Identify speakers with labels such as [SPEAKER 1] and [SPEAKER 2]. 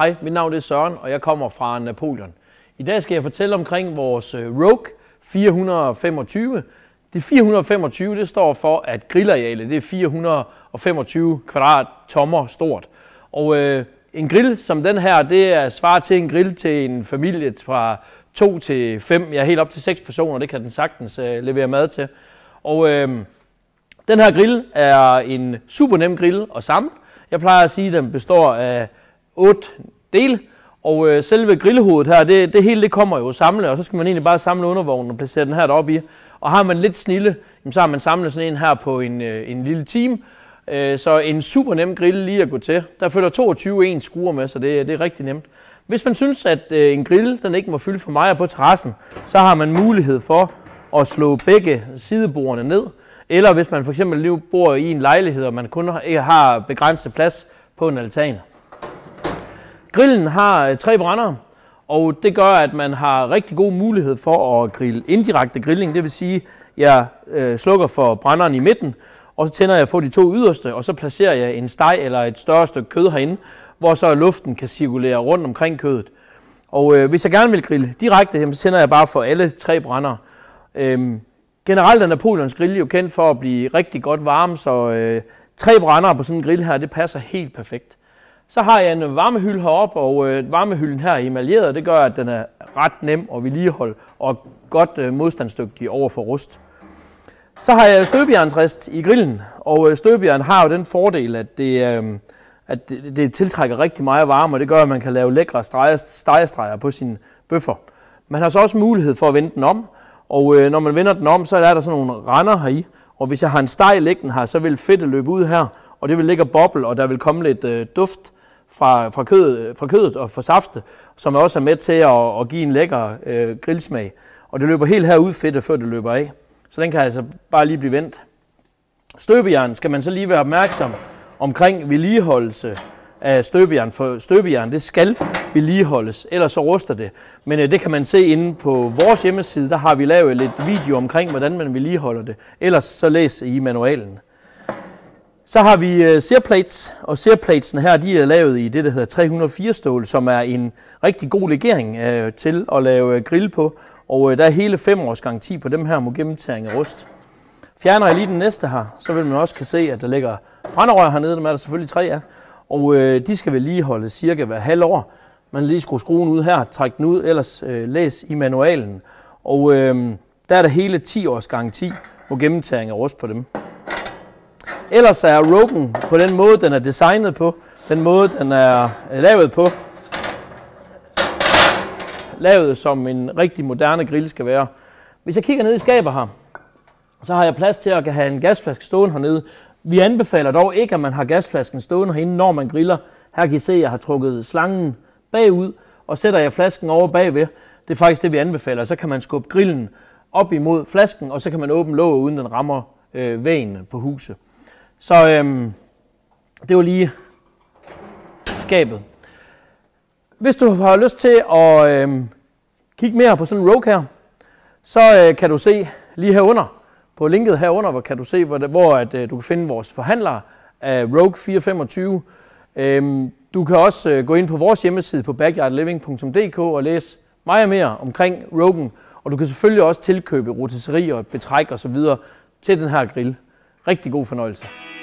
[SPEAKER 1] Hej, mit navn er Søren, og jeg kommer fra Napoleon. I dag skal jeg fortælle omkring vores Rogue 425. Det 425 det står for, at grillarealet det er 425 kvadrattommer stort. Og en grill som den her, det er svarer til en grill til en familie fra 2 til 5, ja helt op til 6 personer, det kan den sagtens levere mad til. Og den her grill er en super nem grill at samle. Jeg plejer at sige, at den består af 8 dele, og selve grillehovedet her, det hele det kommer jo samlet, og så skal man egentlig bare samle undervognen og placere den her deroppe i. Og har man lidt snille, så har man samlet sådan en her på en lille time. Så en super nem grill lige at gå til. Der følger 22 skruer med, så det er rigtig nemt. Hvis man synes, at en grill den ikke må fylde for meget på terrassen, så har man mulighed for at slå begge sidebordene ned. Eller hvis man for eksempel lige bor i en lejlighed, og man kun har begrænset plads på en altan. Grillen har 3 brændere, og det gør, at man har rigtig god mulighed for at grille indirekte grilling. Det vil sige, at jeg slukker for brænderen i midten, og så tænder jeg for de 2 yderste, og så placerer jeg en steg eller et større stykke kød herinde, hvor så luften kan cirkulere rundt omkring kødet. Og hvis jeg gerne vil grille direkte, så tænder jeg bare for alle 3 brændere. Generelt er Napoleons grill jo kendt for at blive rigtig godt varm, så 3 brændere på sådan en grill her, det passer helt perfekt. Så har jeg en varmehylde heroppe, og varmehylden her er emaljeret. Det gør, at den er ret nem at vedligeholde og godt modstandsdygtig over for rust. Så har jeg støbejernsrist i grillen, og støbejern har jo den fordel, at det tiltrækker rigtig meget varme, og det gør, at man kan lave lækre stegestreger på sine bøffer. Man har så også mulighed for at vende den om, og når man vender den om, så er der sådan nogle render heri, og hvis jeg har en steg liggende her, så vil fedtet løbe ud her, og det vil ligge og boble, og der vil komme lidt duft fra kødet og fra safte, som også er med til at give en lækker grillsmag. Og det løber helt herud fedtet, før det løber af. Så den kan altså bare lige blive vendt. Støbejern skal man så lige være opmærksom omkring vedligeholdelse af støbejern, for støbejern det skal vedligeholdes, ellers så ruster det. Men det kan man se inde på vores hjemmeside, der har vi lavet lidt video omkring, hvordan man vedligeholder det. Ellers så læs i manualen. Så har vi searplates, og searplatesene her, de er lavet i det, der hedder 304 stål, som er en rigtig god legering til at lave grill på. Og der er hele 5 års garanti på dem her mod gennemtæring af rust. Fjerner jeg lige den næste her, så vil man også kan se, at der ligger brænderør hernede, dem er der selvfølgelig 3 af. Og de skal vedligeholdes cirka hver halv år. Man lige skruer skruen ud her, træk den ud, ellers læs i manualen. Og der er der hele 10 års garanti mod gennemtæring af rust på dem. Ellers er Rogue på den måde, den er designet på, den måde, den er lavet på, lavet som en rigtig moderne grill skal være. Hvis jeg kigger ned i skabet her, så har jeg plads til at have en gasflaske stående hernede. Vi anbefaler dog ikke, at man har gasflasken stående herinde, når man griller. Her kan I se, at jeg har trukket slangen bagud, og sætter jeg flasken over bagved. Det er faktisk det, vi anbefaler. Så kan man skubbe grillen op imod flasken, og så kan man åbne låget, uden den rammer væggen på huset. Så det var lige skabet. Hvis du har lyst til at kigge mere på sådan en Rogue her, så kan du se lige herunder, på linket herunder, hvor kan du se, hvor du kan finde vores forhandlere af Rogue 425. Du kan også gå ind på vores hjemmeside på backyardliving.dk og læse meget mere omkring Rogue, og du kan selvfølgelig også tilkøbe rotisseri og betræk og så videre til den her grill. Rigtig god fornøjelse.